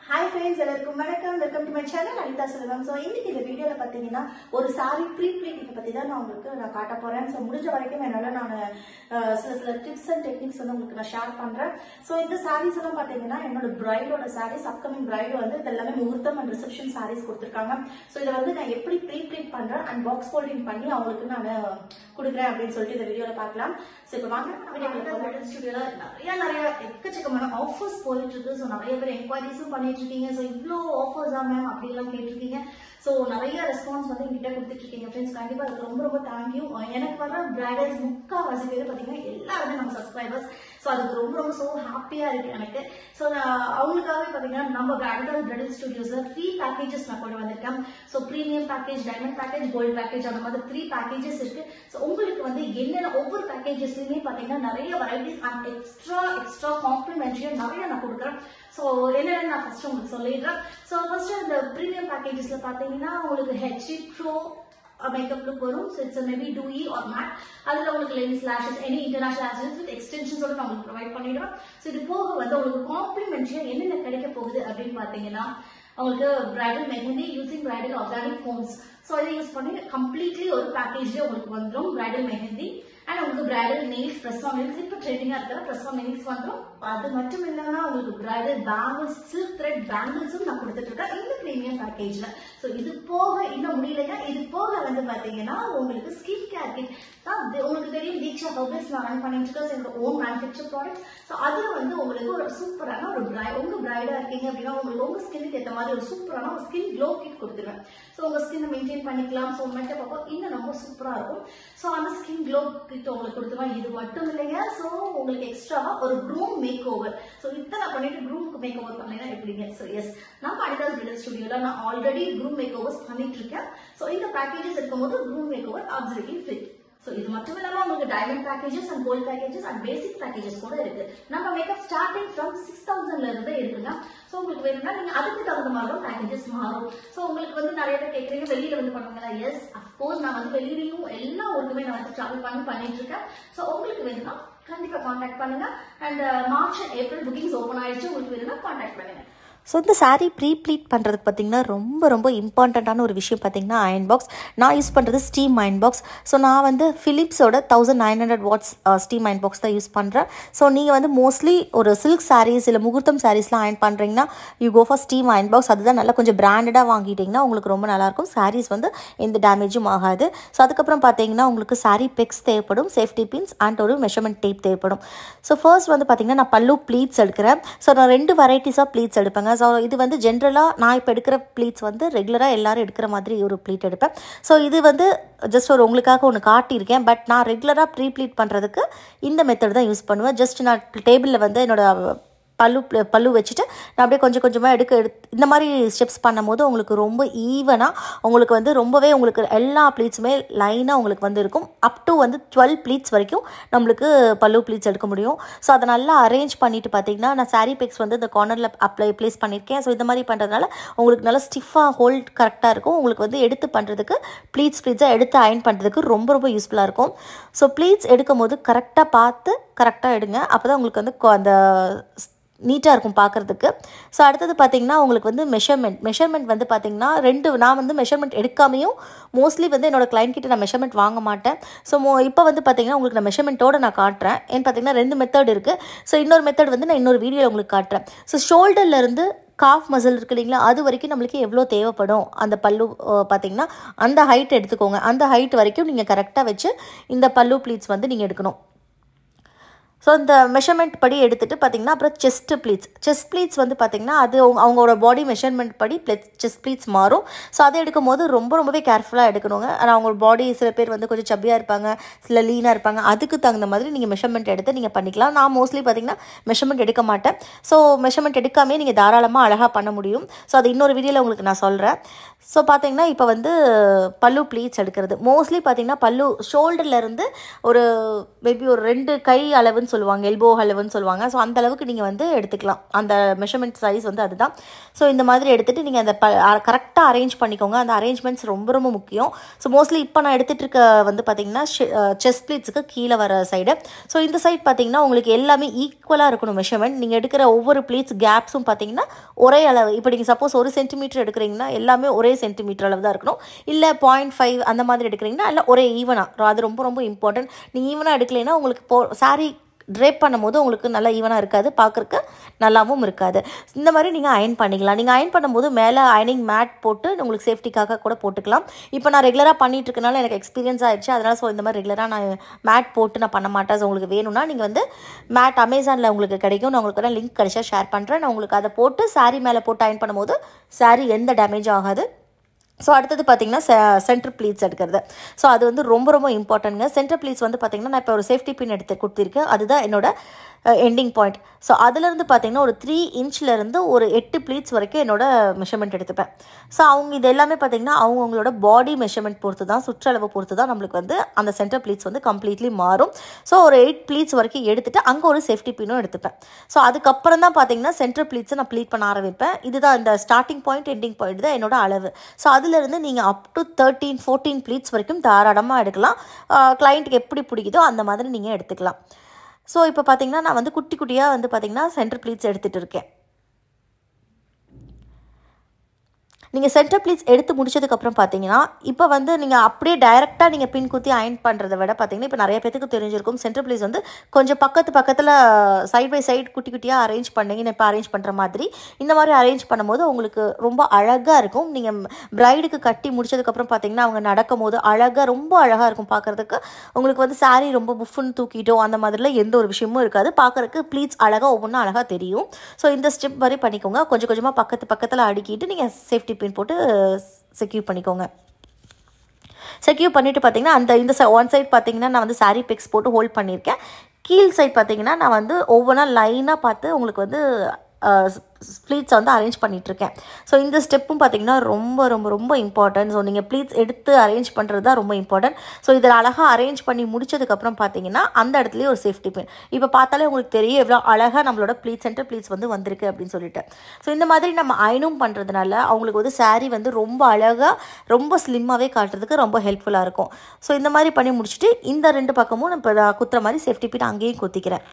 Hi friends, welcome to my channel Anithas. So இன்னைக்கு இந்த வீடியோல பாத்தீங்கன்னா ஒரு saree pre-pleating பத்தி தான் நான் காட்ட போறேன். சோ முடிஞ்ச வரைக்கும் என்னால நான் சில டிப்ஸ் அண்ட் டெக்னிக்ஸ் வந்து உங்களுக்கு நான் ஷேர் பண்றேன். சோ இந்த sarees எல்லாம் பாத்தீங்கன்னா என்னோட பிரைடோட sarees, அப்கமிங் பிரைட் வந்து இதெல்லாம் முகூர்த்தம் and reception sarees கொடுத்திருக்காங்க. சோ இத வந்து நான் எப்படி pre-pleat பண்றேன் and box folding பண்ணி அவங்களுக்கு நான் கொடுக்கிறேன் அப்படினு சொல்லிட்டு இந்த வீடியோல பார்க்கலாம். சோ இப்போ வாங்க வீடியோக்குள்ள போலாம். ஸ்டுடியோல நிறைய எக்கச்சக்கமான ஆஃபர்ஸ் போயிட்டு இருக்கு. சோ நிறைய பேர் என்குயரிஸும் பண்ணிட்டு இருக்கீங்க. சோ இவ்ளோ ஆஃபர்ஸா மேம் அப்படி எல்லாம் கேட்டிருக்கீங்க. சோ நிறைய ரெஸ்பான்ஸ் வந்து என்கிட்ட கொடுத்துட்டு இருக்கீங்க ஃப்ரெண்ட்ஸ். கண்டிப்பா அதுக்கு ரொம்ப ரொம்ப தேங்க்யூ. எனக்கு வர பிரைடல்ஸ் முக்காவாசி பேர் பாத்தீங்கன்னா எல்லாருமே நம்ம சப்ஸ்கிரைபர்ஸ். சோ அதுக்கு ரொம்ப ரொம்ப சோ ஹாப்பியா இருக்கு எனக்கு. சோ அவங்களுக்காகவே பாத்தீங்கன்னா நம்ம பிரைடல் ஸ்டுடியோஸ்ல 3 பேக்கேஜஸ் நான் கொண்டு வந்திருக்கேன். So premium package, diamond package, gold package, அந்த மாதிரி 3 பேக்கேஜஸ் இருக்கு. சோ உங்களுக்கு வந்து என்னென்ன ஒவ்வொரு பேக்கேஜஸ்லயுமே பாத்தீங்கன்னா நிறைய வெரைட்டிஸ் அண்ட் எக்ஸ்ட்ரா காம்ப்ளிமெண்டரியா நிறைய நான் கொடுக்குறேன். சோ என்னென்ன நான் ஃபர்ஸ்ட் உங்களுக்கு சொல்லிடுறேன். சோ ஃபர்ஸ்ட் இந்த பிரீமியம் பேக்கேஜஸ்ல பாத்தீங்கன்னா உங்களுக்கு ஹெச்டி ப்ரோ மேக்கப் லுக் வரும். So it's a maybe dewy or matte. அதுல உங்களுக்கு lens, lashes, any international lashes with extensions ஓட நான் உங்களுக்கு ப்ரொவைட் பண்ணிடுவேன். சோ இது போக வந்து உங்களுக்கு காம்ப்ளிமெண்டரியா என்னென்ன கிடைக்க போகுது அப்படின்னு பாத்தீங்கன்னா உங்களுக்கு bridal mehndi using bridal organic cones. So இதை யூஸ் பண்ணி கம்ப்ளீட்லி ஒரு பேக்கேஜ்ல உங்களுக்கு வந்துடும் பிரைடல் மெஹந்தி அண்ட் உங்களுக்கு bridal nails, press on nails, இப்ப ட்ரெண்டிங்கா இருக்கிற பிரஸ் ஆன் நெயில்ஸ் வந்துடும். அது மட்டும் இல்லாம உங்களுக்கு பிரைடல் பேங்கிள்ஸ், சில்க் த்ரெட் பேங்கிள்ஸும் நான் கொடுத்துட்டு இருக்கேன் இந்த பிரீமியம் பேக்கேஜ்ல. சோ இது போக இன்னும் முடியலையா, இது போக வந்து பாத்தீங்கன்னா உங்களுக்கு ஸ்கின் கேர் கிட் உங்களுக்கு தெரியும். தீக்ஷா ஹெர்பல்ஸ் நான் ரன் பண்ணிட்டு இருக்கேன். என்னோட ஓன் மேனுஃபேக்சர் ப்ராடக்ட்ஸ். சோ அதுல வந்து உங்களுக்கு ஒரு சூப்பரான ஒரு உங்க பிரைடா இருக்கீங்க அப்படின்னா உங்களுக்கு உங்க ஸ்கின்னுக்கு ஏற்ற மாதிரி ஒரு சூப்பரான ஒரு ஸ்கின் க்ளோ கிட் கொடுத்துருவேன். சோ உங்க ஸ்கின் மெயின்டைன் பண்ணிக்கலாம். சோ மேக்கப் அப்போ இன்னும் ரொம்ப சூப்பரா இருக்கும். சோ அந்த ஸ்கின் க்ளோ கிட் உங்களுக்கு கொடுத்துருவேன். இது மட்டும் இல்லைங்க. சோ உங்களுக்கு எக்ஸ்ட்ராவா ஒரு க்ரூம் மேக் ஓவர். சோ இத்தனை பண்ணிட்டு க்ரூமுக்கு மேக் ஓவர் பண்ணீங்கன்னா எப்படிங்க? சோ எஸ், நான் அனிதாஸ் பிரைடல் ஸ்டுடியோல நான் ஆல்ரெடி க்ரூம் மேக் ஓவர்ஸ் பண்ணிட்டு இருக்கேன். சோ இந்த பேக்கேஜஸ் இருக்கும்போது groom makeover absolutely fit. So இது மட்டும் இல்லாம உங்களுக்கு diamond packages and gold packages and basic packages கூட இருக்கு. நம்ம மேக்கப் ஸ்டார்டிங் ஃப்ரம் 6000ல இருந்து இருக்குங்க. சோ உங்களுக்கு வேணும்னா நீங்க அதுக்கு தகுந்த மாதிரி பேக்கேஜஸ் மாறும். சோ உங்களுக்கு வந்து நிறைய பேர் கேக்குறீங்க வெளியில வந்து பண்ணுவாங்களா? எஸ், அப்கோர்ஸ் நான் வந்து வெளியிலயும் எல்லா ஊருக்குமே நான் வந்து டிராவல் பண்ணிட்டு இருக்கேன். சோ உங்களுக்கு வேணும்னா கண்டிப்பா கான்டாக்ட் பண்ணுங்க. And March and April bookings open ஆயிடுச்சு. உங்களுக்கு வேணும்னா கான்டாக்ட் பண்ணுங்க. ஸோ இந்த சாரீ ப்ரீப்ளீட் பண்ணுறதுக்கு பார்த்திங்கன்னா ரொம்ப இம்பார்ட்டண்ட்டான ஒரு விஷயம் பார்த்திங்கன்னா அயன் பாக்ஸ். நான் யூஸ் பண்ணுறது ஸ்டீம் அயன் பாக்ஸ். ஸோ நான் வந்து ஃபிலிப்ஸோட 1900 வாட்ஸ் ஸ்டீம் அயன் பாக்ஸ் தான் யூஸ் பண்ணுறேன். ஸோ நீங்கள் வந்து மோஸ்ட்லி ஒரு சில்க் சாரீஸ் இல்லை முகூர்த்தம் சாரீஸ்லாம் அயன் பண்ணுறீங்கன்னா you go for steam iron box. அதுதான் நல்லா கொஞ்சம் பிராண்டடாக வாங்கிட்டிங்கன்னா உங்களுக்கு ரொம்ப நல்லாயிருக்கும். சாரீஸ் வந்து எந்த டேமேஜும் ஆகாது. ஸோ அதுக்கப்புறம் பார்த்தீங்கன்னா உங்களுக்கு சாரீ பெக்ஸ் தேவைப்படும், சேஃப்டி பின்ஸ் அண்ட் ஒரு மெஷர்மெண்ட் டேப் தேவைப்படும். ஸோ ஃபர்ஸ்ட் வந்து பார்த்திங்கன்னா நான் பல்லு ப்ளீட்ஸ் எடுக்கிறேன். ஸோ நான் 2 வெரைட்டிஸ் ஆஃப் ப்ளீட்ஸ் எடுப்பேங்க. ஸோ இது வந்து ஜென்ரலாக நான் இப்போ எடுக்கிற ப்ளீட்ஸ் வந்து ரெகுலராக எல்லோரும் எடுக்கிற மாதிரி ஒரு ப்ளீட் எடுப்பேன். ஸோ இது வந்து ஜஸ்ட் ஒரு உங்களுக்காக ஒன்று காட்டியிருக்கேன். பட் நான் ரெகுலராக ப்ளீட் பண்ணுறதுக்கு இந்த மெத்தட் தான் யூஸ் பண்ணுவேன். ஜஸ்ட் நான் டேபிளில் வந்து என்னோடய பல்லு வச்சுட்டு நான் அப்படியே கொஞ்சமாக எடுத்து இந்த மாதிரி ஸ்டெப்ஸ் பண்ணும்போது உங்களுக்கு ரொம்ப ஈவனாக உங்களுக்கு வந்து ரொம்பவே உங்களுக்கு எல்லா ப்ளீட்ஸுமே லைனாக உங்களுக்கு வந்து இருக்கும். அப் டு வந்து 12 ப்ளீட்ஸ் வரைக்கும் நம்மளுக்கு பல்லு ப்ளீட்ஸ் எடுக்க முடியும். ஸோ அதை நல்லா அரேஞ்ச் பண்ணிவிட்டு பார்த்தீங்கன்னா நான் சாரீ பெக்ஸ் வந்து இந்த கார்னரில் ப்ளேஸ் பண்ணியிருக்கேன். ஸோ இந்த மாதிரி பண்ணுறதுனால உங்களுக்கு நல்லா ஸ்டிஃபாக ஹோல்ட் கரெக்டாக இருக்கும். உங்களுக்கு வந்து எடுத்து பண்ணுறதுக்கு ப்ளீட்ஸாக எடுத்து அயன் பண்ணுறதுக்கு ரொம்ப யூஸ்ஃபுல்லாக இருக்கும். ஸோ ப்ளீட்ஸ் எடுக்கும் போது கரெக்டாக பார்த்து கரெக்டாக எடுங்க. அப்போ தான் உங்களுக்கு வந்து அந்த நீட்டாக இருக்கும் பார்க்குறதுக்கு. ஸோ அடுத்தது பார்த்திங்கன்னா உங்களுக்கு வந்து மெஷர்மெண்ட் வந்து பார்த்திங்கன்னா நான் வந்து மெஷர்மெண்ட் எடுக்காமையும் மோஸ்ட்லி வந்து என்னோடய கிளைண்ட் கிட்ட நான் மெஷர்மெண்ட் வாங்க மாட்டேன். ஸோ இப்போ வந்து பார்த்திங்கன்னா உங்களுக்கு நான் மெஷர்மெண்ட்டோடு நான் காட்டுறேன். ஏன்னு பார்த்திங்கன்னா 2 மெத்தட் இருக்குது. ஸோ இன்னொரு மெத்தட் வந்து நான் இன்னொரு வீடியோவில் உங்களுக்கு காட்டுறேன். ஸோ ஷோல்டர்லேருந்து காஃப் மசில் இருக்கு இல்லைங்களா, அது வரைக்கும் நம்மளுக்கு எவ்வளோ தேவைப்படும் அந்த பல்லு பார்த்திங்கன்னா அந்த ஹைட் எடுத்துக்கோங்க. அந்த ஹைட் வரைக்கும் நீங்கள் கரெக்டாக வச்சு இந்த பல்லு ப்ளீட்ஸ் வந்து நீங்கள் எடுக்கணும். ஸோ இந்த மெஷர்மெண்ட் படி எடுத்துகிட்டு பார்த்திங்கன்னா அப்புறம் செஸ்ட் ப்ளீட்ஸ் வந்து பார்த்திங்கன்னா அது அவங்களோட பாடி மெஷர்மெண்ட் படி செஸ்ட் ப்ளீட்ஸ் மாறும். ஸோ அதை எடுக்கும் போது ரொம்பவே கேர்ஃபுல்லாக எடுக்கணுங்க. ஆனால் அவங்களோட பாடி சில பேர் வந்து கொஞ்சம் சப்பியாக இருப்பாங்க, சில லீனாக இருப்பாங்க. அதுக்கு தகுந்த மாதிரி நீங்கள் மெஷர்மெண்ட் எடுத்து நீங்கள் பண்ணிக்கலாம். நான் மோஸ்ட்லி பார்த்திங்கன்னா மெஷர்மெண்ட் எடுக்க மாட்டேன். ஸோ மெஷர்மெண்ட் எடுக்காமே நீங்கள் தாராளமாக அழகாக பண்ண முடியும். ஸோ அது இன்னொரு வீடியோவில் உங்களுக்கு நான் சொல்கிறேன். ஸோ பார்த்தீங்கன்னா இப்போ வந்து பல்லு ப்ளீட்ஸ் எடுக்கிறது மோஸ்ட்லி பார்த்தீங்கன்னா பல்லு ஷோல்டர்லேருந்து ஒரு மேபி ஒரு 2 கை அளவுன்னு சொல்லுவாங்க, எல்போ அளவுன்னு சொல்லுவாங்க. ஸோ அந்த அளவுக்கு நீங்கள் வந்து எடுத்துக்கலாம். அந்த மெஷர்மெண்ட் சைஸ் வந்து அதுதான். ஸோ இந்த மாதிரி எடுத்துகிட்டு நீங்கள் அந்த கரெக்டாக அரேஞ்ச் பண்ணிக்கோங்க. அந்த அரேஞ்ச்மெண்ட்ஸ் ரொம்ப ரொம்ப முக்கியம். ஸோ மோஸ்ட்லி இப்போ நான் எடுத்துகிட்டு இருக்க வந்து பார்த்தீங்கன்னா செஸ்ட் ப்ளீட்ஸுக்கு கீழே வர சைடு. ஸோ இந்த சைட் பார்த்தீங்கன்னா உங்களுக்கு எல்லாமே ஈக்குவலாக இருக்கணும் மெஷர்மெண்ட். நீங்கள் எடுக்கிற ஒவ்வொரு ப்ளீட்ஸ் கேப்ஸும் பார்த்தீங்கன்னா ஒரே அளவு. இப்போ நீங்கள் சப்போஸ் 1 சென்டிமீட்டர் எடுக்கிறீங்கன்னா எல்லாமே ஒரே சென்டிமீட்டர் அளவு தான் இருக்கணும். இல்லை 0.5 அந்த மாதிரி எடுக்கிறீங்கன்னா இல்லை ஒரே ஈவனாக. அது ரொம்ப ரொம்ப இம்பார்ட்டன்ட். நீங்கள் ஈவனாக எடுக்கலைன்னா உங்களுக்கு சாரீ ட்ரேப் பண்ணும்போது உங்களுக்கு நல்லா ஈவனாக இருக்காது, பார்க்குறக்கு நல்லாவும் இருக்காது. இந்த மாதிரி நீங்கள் அயன் பண்ணிக்கலாம். நீங்கள் அயன் பண்ணும்போது மேலே அயனிங் மேட் போட்டு உங்களுக்கு சேஃப்டிக்காக கூட போட்டுக்கலாம். இப்போ நான் ரெகுலராக பண்ணிட்டு இருக்கனால எனக்கு எக்ஸ்பீரியன்ஸ் ஆகிடுச்சு. அதனால் ஸோ இந்த மாதிரி ரெகுலராக நான் மேட் போட்டு நான் பண்ண மாட்டேன். ஸோ உங்களுக்கு வேணும்னா நீங்கள் வந்து மேட் அமேசானில் உங்களுக்கு கிடைக்கும். நான் உங்களுக்கு வேணால் லிங்க் கிடைச்சா ஷேர் பண்ணுறேன். நான் உங்களுக்கு அதை போட்டு சாரீ மேலே போட்டு அயன் பண்ணும்போது சாரீ எந்த டேமேஜ் ஆகாது. ஸோ அடுத்தது பார்த்தீங்கன்னா சென்டர் ப்ளீட்ஸ் எடுக்கிறது. ஸோ அது வந்து ரொம்ப ரொம்ப இம்பார்ட்டன்ட்ங்க. சென்டர் ப்ளீட்ஸ் வந்து பார்த்தீங்கன்னா நான் இப்போ ஒரு சேஃப்டி பின் எடுத்து கொடுத்துருக்கேன். அதுதான் என்னோட எண்டிங் பாயிண்ட். ஸோ அதுலேருந்து பார்த்தீங்கன்னா ஒரு 3 இன்ச்லேருந்து ஒரு 8 ப்ளீட்ஸ் வரைக்கும் என்னோட மெஷர்மெண்ட் எடுத்துப்பேன். ஸோ அவங்க இது எல்லாமே பார்த்தீங்கன்னா அவங்களோட பாடி மெஷர்மெண்ட் பொறுத்து தான், சுற்றளவு பொறுத்து தான் நம்மளுக்கு வந்து அந்த சென்டர் ப்ளீட்ஸ் வந்து கம்ப்ளீட்லி மாறும். ஸோ ஒரு 8 ப்ளீட்ஸ் வரைக்கும் எடுத்துகிட்டு அங்கே ஒரு சேஃப்டி பின்னும் எடுத்துப்பேன். ஸோ அதுக்கப்புறம் தான் பார்த்தீங்கன்னா சென்டர் ப்ளீட்ஸை நான் ப்ளீட் பண்ண ஆரம்பிப்பேன். இதுதான் இந்த ஸ்டார்டிங் பாயிண்ட் எண்டிங் பாயிண்ட் தான் என்னோட அளவு. ஸோ அதுலேருந்து நீங்கள் அப் டு 13-14 ப்ளீட்ஸ் வரைக்கும் தாராளமாக எடுக்கலாம். கிளைண்ட்டுக்கு எப்படி பிடிக்குதோ அந்த மாதிரி நீங்கள் எடுத்துக்கலாம். ஸோ இப்போ பார்த்தீங்கன்னா நான் வந்து குட்டி குட்டியாக வந்து பார்த்தீங்கன்னா சென்டர் ப்ளீட்ஸ் எடுத்துகிட்டு இருக்கேன். நீங்கள் சென்டர் ப்ளீட்ஸ் எடுத்து முடிச்சதுக்கப்புறம் பார்த்தீங்கன்னா இப்போ வந்து நீங்கள் அப்படியே டைரெக்டாக நீங்கள் பின் குத்தி அயன் பண்ணுறதை விட பார்த்தீங்கன்னா இப்போ நிறைய பேருக்கு தெரிஞ்சிருக்கும் சென்டர் ப்ளீட்ஸ் வந்து கொஞ்சம் பக்கத்தில் சைட் பை சைட் குட்டி குட்டியாக அரேஞ்ச் பண்ணிங்க. இப்போ அரேஞ்ச் பண்ணுற மாதிரி இந்த மாதிரி அரேஞ்ச் பண்ணும்போது உங்களுக்கு ரொம்ப அழகாக இருக்கும். நீங்கள் ப்ரைடுக்கு கட்டி முடிச்சதுக்கப்புறம் பார்த்தீங்கன்னா அவங்க நடக்கும் போது அழகாக ரொம்ப அழகாக இருக்கும் பார்க்குறதுக்கு. உங்களுக்கு வந்து சாரீ ரொம்ப புஃப்னு தூக்கிட்டோ அந்த மாதிரிலாம் எந்த ஒரு விஷயமும் இருக்காது. பார்க்குறதுக்கு ப்ளீட்ஸ் அழகாக ஒவ்வொன்றும் அழகாக தெரியும். ஸோ இந்த ஸ்டெப் மாதிரி பண்ணிக்கோங்க. கொஞ்சம் கொஞ்சமாக பக்கத்தில் அடுக்கிட்டு நீங்கள் சேஃப்டி பின் போட்டு செக்யூர் பண்ணிக்கோங்க. செக்யூர் பண்ணிவிட்டு பார்த்தீங்கன்னா இந்த ஒன் சைட் பார்த்தீங்கன்னா நான் வந்து சாரீ பிக்ஸ் போட்டு ஹோல்ட் பண்ணியிருக்கேன். கீழ் சைட் பார்த்தீங்கன்னா நான் வந்து ஒவ்வொன்றா லைனாக பார்த்து உங்களுக்கு வந்து ப்ளீட்ஸை வந்து அரேஞ்ச் பண்ணிகிட்ருக்கேன். ஸோ இந்த ஸ்டெப்பும் பார்த்தீங்கன்னா ரொம்ப ரொம்ப ரொம்ப இம்பார்ட்டன்ட். ஸோ நீங்கள் ப்ளீட்ஸ் எடுத்து அரேஞ்ச் பண்ணுறது தான் ரொம்ப இம்பார்ட்டன்ட். ஸோ இதில் அழகாக அரேஞ்ச் பண்ணி முடிச்சதுக்கப்புறம் பார்த்தீங்கன்னா அந்த இடத்துலேயே ஒரு சேஃப்டி பின். இப்போ பார்த்தாலே உங்களுக்கு தெரியும் எவ்வளோ அழகாக நம்மளோட சென்டர் ப்ளீட்ஸ் வந்து வந்திருக்கு அப்படின்னு சொல்லிட்டு. ஸோ இந்த மாதிரி நம்ம அயனும் பண்ணுறதுனால அவங்களுக்கு வந்து சாரீ வந்து ரொம்ப அழகாக ரொம்ப ஸ்லிம்மாகவே காட்டுறதுக்கு ரொம்ப ஹெல்ப்ஃபுல்லாக இருக்கும். ஸோ இந்த மாதிரி பண்ணி முடிச்சுட்டு இந்த 2 பக்கமும் நான் இப்போ குத்துற மாதிரி சேஃப்டி பின் அங்கேயும் குத்திக்கிறேன்.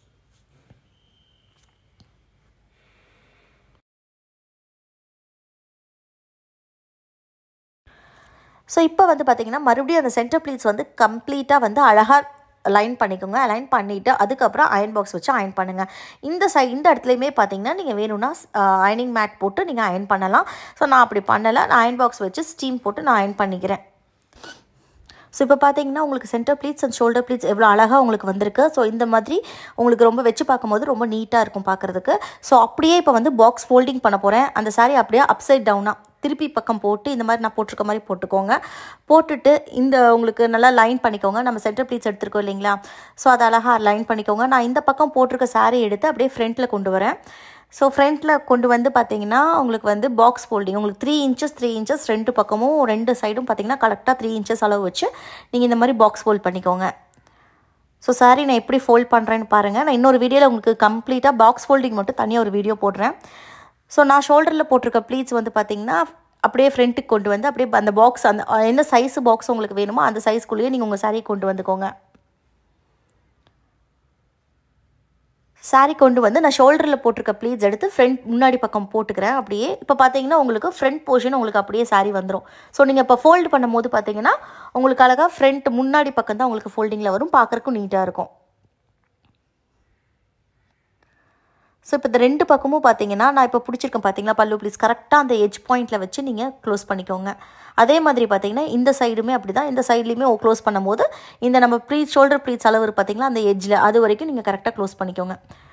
ஸோ இப்போ வந்து பார்த்தீங்கன்னா மறுபடியும் அந்த சென்டர் ப்ளீட்ஸ் வந்து கம்ப்ளீட்டாக வந்து அழகாக லைன் பண்ணிக்கோங்க. அலைன் பண்ணிவிட்டு அதுக்கப்புறம் அயன் பாக்ஸ் வச்சு அயன் பண்ணுங்கள். இந்த இடத்துலையுமே பார்த்தீங்கன்னா நீங்கள் வேணும்னா அயனிங் மேட் போட்டு நீங்கள் அயன் பண்ணலாம். ஸோ நான் அப்படி பண்ணலை. நான் அயன் பாக்ஸ் வச்சு ஸ்டீம் போட்டு நான் அயன் பண்ணிக்கிறேன். ஸோ இப்போ பார்த்தீங்கன்னா உங்களுக்கு centre pleats and shoulder pleats எவ்வளோ அழகாக உங்களுக்கு வந்திருக்கு. ஸோ இந்த மாதிரி உங்களுக்கு ரொம்ப வச்சு பார்க்கும்போது ரொம்ப நீட்டாக இருக்கும் பார்க்குறதுக்கு. ஸோ அப்படியே இப்போ வந்து பாக்ஸ் ஃபோல்டிங் பண்ண போகிறேன். அந்த சாரீ அப்படியே அப்சைட் டவுனாக திருப்பி பக்கம் போட்டு இந்த மாதிரி நான் போட்டிருக்க மாதிரி போட்டுக்கோங்க. போட்டுட்டு இந்த உங்களுக்கு நல்லா லைன் பண்ணிக்கோங்க. நம்ம சென்டர் ப்ளீட்ஸ் எடுத்துருக்கோம் இல்லைங்களா, ஸோ அதை அழகாக லைன் பண்ணிக்கோங்க. நான் இந்த பக்கம் போட்டிருக்க சாரீ எடுத்து அப்படியே ஃப்ரண்ட்டில் கொண்டு வரேன். ஸோ ஃப்ரண்ட்டில் கொண்டு வந்து பார்த்தீங்கன்னா உங்களுக்கு வந்து பாக்ஸ் ஃபோல்டிங் உங்களுக்கு 3 இன்ச்சஸ் 2 பக்கமும் 2 சைடும் பார்த்தீங்கன்னா கரெக்டாக 3 இன்ச்சஸ் அளவு வச்சு நீங்கள் இந்த மாதிரி பாக்ஸ் ஃபோல்ட் பண்ணிக்கோங்க. ஸோ சாரீ நான் எப்படி ஃபோல்ட் பண்ணுறேன்னு பாருங்கள். நான் இன்னொரு வீடியோவில் உங்களுக்கு கம்ப்ளீட்டாக பாக்ஸ் ஃபோல்டிங் மட்டும் தனியாக ஒரு வீடியோ போடுறேன். ஸோ நான் ஷோல்டரில் போட்டிருக்க ப்ளீட்ஸ் வந்து பார்த்தீங்கன்னா அப்படியே ஃப்ரண்ட்டுக்கு கொண்டு வந்து அப்படியே அந்த பாக்ஸ் அந்த என்ன சைஸ் பாக்ஸ் உங்களுக்கு வேணுமோ அந்த சைஸ்க்குள்ளேயே நீங்கள் உங்கள் சாரீ கொண்டு வந்துக்கோங்க. சாரீ கொண்டு வந்து நான் ஷோல்டரில் போட்டிருக்க ப்ளீட்ஸ் எடுத்து முன்னாடி பக்கம் போட்டுக்கிறேன். அப்படியே இப்போ பார்த்தீங்கன்னா உங்களுக்கு ஃப்ரண்ட் போர்ஷன் உங்களுக்கு அப்படியே சாரீ வந்துடும். ஸோ நீங்கள் இப்போ ஃபோல்டு பண்ணும்போது பார்த்தீங்கன்னா உங்களுக்கு அழகாக முன்னாடி பக்கம் தான் உங்களுக்கு ஃபோல்டிங்கில் வரும். பார்க்குறக்கும் நீட்டாக இருக்கும். ஸோ இப்போ இந்த 2 பக்கமும் பார்த்தீங்கன்னா நான் இப்போ பிடிச்சிருக்கேன் பார்த்தீங்களா பல்லு ப்ளீஸ் கரெக்டாக அந்த எட்ஜ் பாயிண்ட்டில் வச்சு நீங்கள் க்ளோஸ் பண்ணிக்கோங்க. அதே மாதிரி பார்த்தீங்கன்னா இந்த சைடுமே அப்படி தான். இந்த சைட்லேயுமே க்ளோஸ் பண்ணும்போது இந்த நம்ம ஷோல்டர் ப்ளீட்ஸ் அளவு பார்த்தீங்களா அந்த எட்ஜில் அது வரைக்கும் நீங்கள் கரெக்டாக க்ளோஸ் பண்ணிக்கோங்க.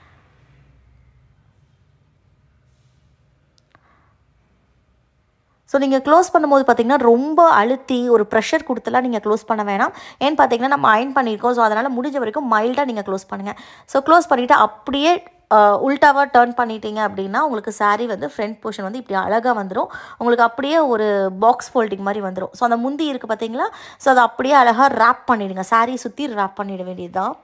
ஸோ நீங்கள் க்ளோஸ் பண்ணும்போது பார்த்தீங்கன்னா ரொம்ப அழுத்தி ஒரு ப்ரெஷர் கொடுத்துலாம் நீங்கள் க்ளோஸ் பண்ண வேணாம். ஏன்னு பார்த்தீங்கன்னா நம்ம அயன் பண்ணியிருக்கோம். ஸோ அதனால் முடிஞ்ச வரைக்கும் மைல்டாக நீங்கள் க்ளோஸ் பண்ணுங்கள். ஸோ க்ளோஸ் பண்ணிவிட்டு அப்படியே உல்டாவாக டர்ன் பண்ணிட்டீங்க அப்படின்னா உங்களுக்கு saree வந்து ஃப்ரண்ட் போர்ஷன் வந்து இப்படி அழகாக வந்துடும். உங்களுக்கு அப்படியே ஒரு பாக்ஸ் ஃபோல்டிங் மாதிரி வந்துடும். ஸோ அந்த முந்தி இருக்குது பார்த்தீங்களா, ஸோ அதை அப்படியே அழகாக ரேப் பண்ணிவிடுங்க. saree சுற்றி ரேப் பண்ணிட வேண்டியது தான்.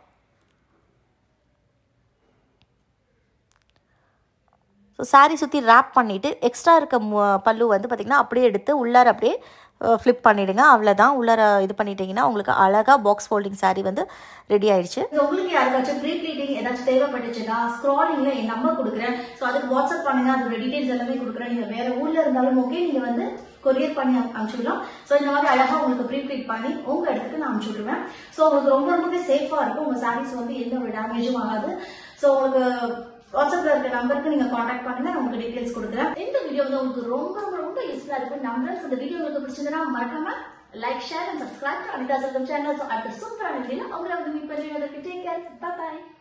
ஸோ saree சுற்றி ரேப் பண்ணிவிட்டு எக்ஸ்ட்ரா இருக்க பல்லு வந்து பார்த்திங்கன்னா அப்படியே எடுத்து உள்ளார அப்படியே ஃப்ளிப் பண்ணிவிடுங்க. அவ்வளோதான். உள்ளார இது பண்ணிட்டீங்கன்னா உங்களுக்கு அழகாக பாக்ஸ் ஃபோல்டிங் saree வந்து ரெடி ஆயிடுச்சு. உங்களுக்கு யாருக்காச்சும் ப்ரீ ப்ளீட்டிங் ஏதாச்சும் தேவைப்பட்டுச்சுன்னா ஸ்க்ராலிங்ல என் நம்பர் கொடுக்குறேன். ஸோ அதுக்கு வாட்ஸ்அப் பண்ணுங்க. அதோட டீடைல்ஸ் எல்லாமே கொடுக்குறேன். நீங்கள் வேற ஊர்ல இருந்தாலும் ஓகே, நீங்கள் வந்து கொரியர் பண்ணி அனுப்பிச்சுடலாம். ஸோ இந்த மாதிரி அழகாக உங்களுக்கு ப்ரீ ப்ளீட் பண்ணி உங்கள் இடத்துக்கு நான் அனுப்பிச்சுடுவேன். ஸோ உங்களுக்கு ரொம்ப ரொம்பவே சேஃபாக இருக்கும். உங்கள் சாரீஸ் வந்து எந்த ஒரு டேமேஜும் ஆகாது. ஸோ உங்களுக்கு வாட்ஸ்அப்ல இருக்க நம்பருக்கு நீங்க காண்டாக்ட் பண்ணுங்க. நான் உங்களுக்கு டீடைல்ஸ் கொடுக்குறேன். இந்த வீடியோ வந்து உங்களுக்கு ரொம்ப ரொம்ப யூஸ்ஃபுல்லா இருக்கும் நம்பர். இந்த வீடியோ உங்களுக்கு பிடிச்சிருந்தா மறக்காம like, share and subscribe to Anitha's channel. So அடுத்த சூப்பரான வீடியோல உங்களை வந்து மீட் பண்ணுறேன். Take care. Bye by.